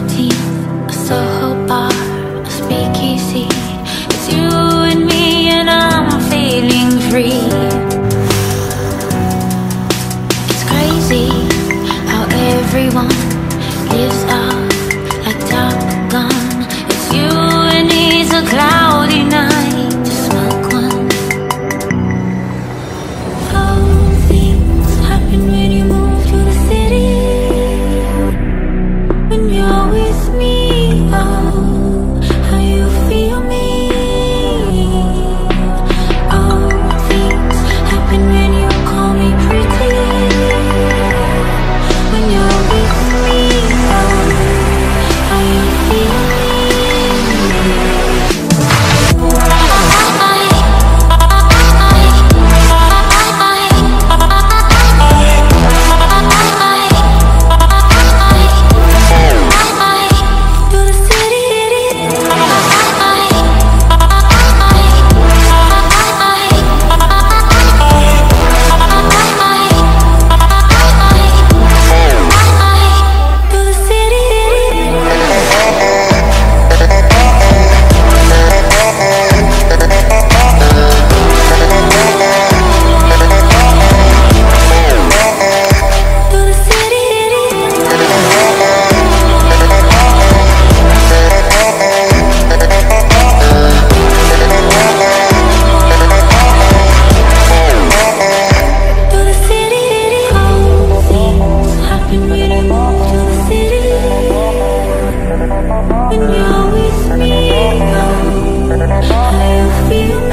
14th, a Soho bar, a speakeasy. It's you and me and I'm feeling free. It's crazy how everyone lives out like Top Gun. It's you and it's a cloudy night to smoke one. Oh, things happen when you move to the city. When you're with me, oh, how you feel me. Oh, things happen when you call me pretty. When you're with me, oh, how you feel me. When you're with me, oh, how you feel.